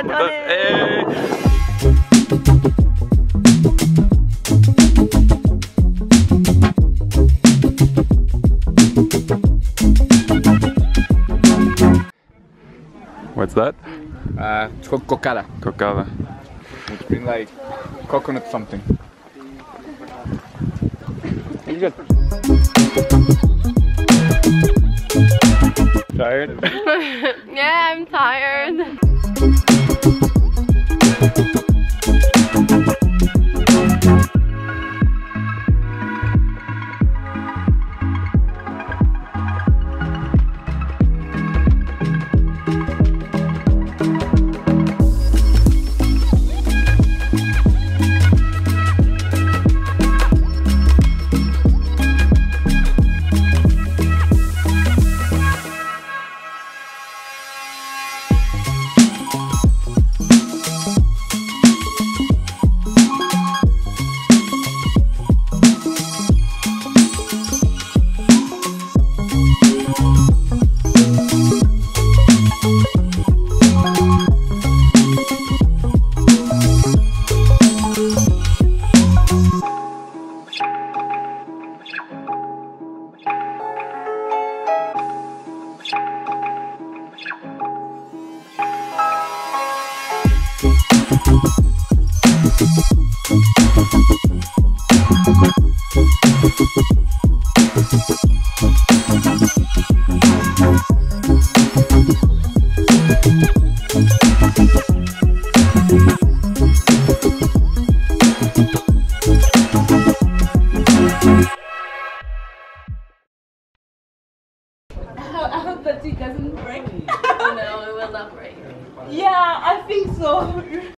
done it! What's that? It's called cocada. Cocada. Which means like coconut something. It's good. Tired? Yeah, I'm tired. I hope that it doesn't break. No, it will not break. Yeah, I think so.